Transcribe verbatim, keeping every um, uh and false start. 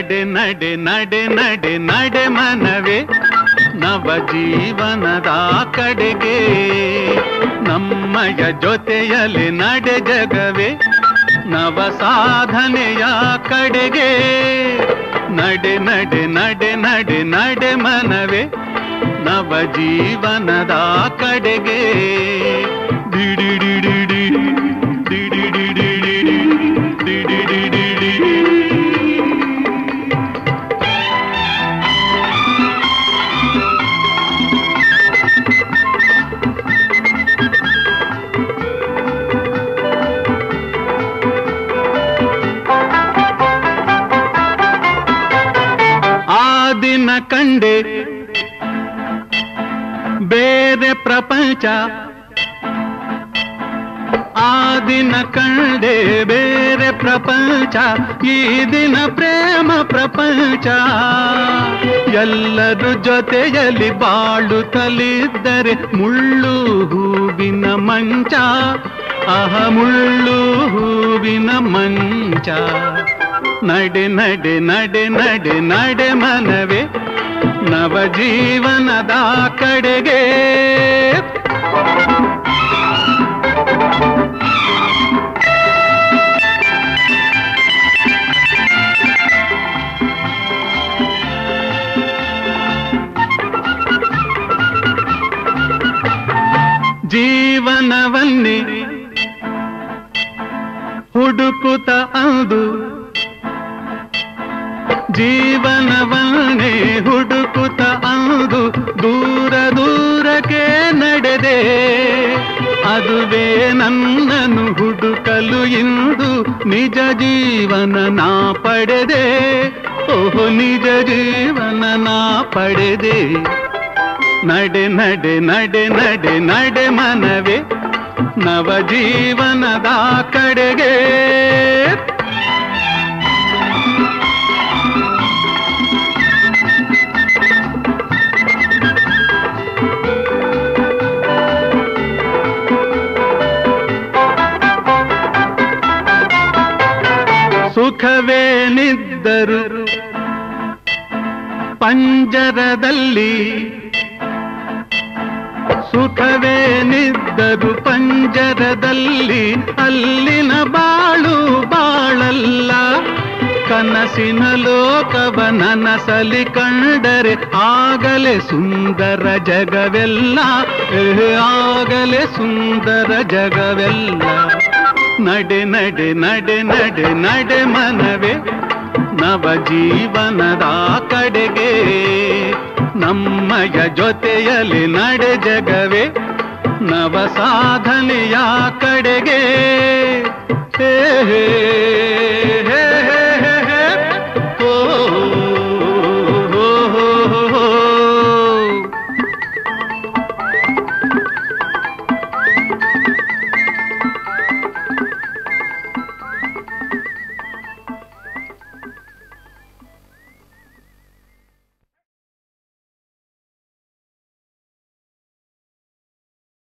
ನಡೆ ನಡೆ ನಡೆ ನಡೆ ನಡೆ ಮನವೇ ನವ ಜೀವನದ ಕಡೆಗೆ ನಮ್ಮಯ ಜೊತೆಯಲ್ಲಿ ನಡೆ ಜಗವೇ ನವ ಸಾಧನೆಯ ಕಡೆಗೆ ನಡೆ ನಡೆ ನಡೆ ನಡೆ ನಡೆ ಮನವೇ ನವ ಜೀವನದ ಕಡೆಗೆ ಡಿಡಿಡಿಡಿಡಿ ಡಿಡಿಡಿಡಿಡಿ ಡಿಡಿಡಿಡಿಡಿ ಆ ದಿನ ಕಂಡೆ ಬೇರೆ ಪ್ರಪಂಚ ಆ ದಿನ ಕಂಡೆ ಬೇರೆ ಪ್ರಪಂಚ ಈ ದಿನ ಪ್ರೇಮ ಪ್ರಪಂಚ ಎಲ್ಲರೂ ಜೊತೆಯಲ್ಲಿ ಬಾಳುತ್ತಲಿದ್ದರೆ ಮುಳ್ಳು ಹೂವಿನ ಮಂಚ ಅಹ ಮುಳ್ಳು ಹೂವಿನ ಮಂಚ ನಡೆ ನಡೆ ನಡೆ ನಡೆ ನಡೆ ಮನವೇ ನವ ಜೀವನದ ಕಡೆಗೆ ಜೀವನವನ್ನೇ ಹುಡುಕುತ್ತ ಅಂದು ಜೀವನವನ್ನೇ ಹುಡುಕುತ್ತ ಅಂದು ದೂರ ದೂರಕ್ಕೆ ನಡೆದೆ ಅದುವೇ ನನ್ನನ್ನು ಹುಡುಕಲು ಇಂದು ನಿಜ ಜೀವನ ನಾ ಪಡೆದೆ ಓಹೋ ನಿಜ ಜೀವನ ನಾ ಪಡೆದೆ ನಡೆ ನಡೆ ನಡೆ ನಡೆ ನಡೆ ಮನವೇ ನವ ಜೀವನದ ಕಡೆಗೆ ಸುಖವೇನಿದ್ದರು ಪಂಜರದಲ್ಲಿ ಸುಖವೇನಿದ್ದರು ಪಂಜರದಲ್ಲಿ ಅಲ್ಲಿನ ಬಾಳು ಬಾಳಲ್ಲ ಕನಸಿನ ಲೋಕವ ನನಸಲಿ ಕಂಡರೆ ಆಗಲೇ ಸುಂದರ ಜಗವೆಲ್ಲ ಆಗಲೇ ಸುಂದರ ಜಗವೆಲ್ಲ ನಡೆ ನಡೆ ನಡೆ ನಡೆ ನಡೆ ಮನವೇ ನವ ಜೀವನದ ಕಡೆಗೆ ನಮ್ಮಯ ಜೊತೆಯಲ್ಲಿ ನಡೆ ಜಗವೇ ನವ ಸಾಧನೆಯ ಕಡೆಗೆ ಹೇ ಹೇ ಹೇ